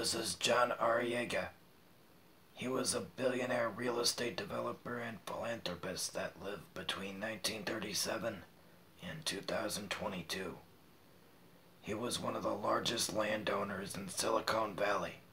This is John Arrillaga. He was a billionaire real estate developer and philanthropist that lived between 1937 and 2022. He was one of the largest landowners in Silicon Valley.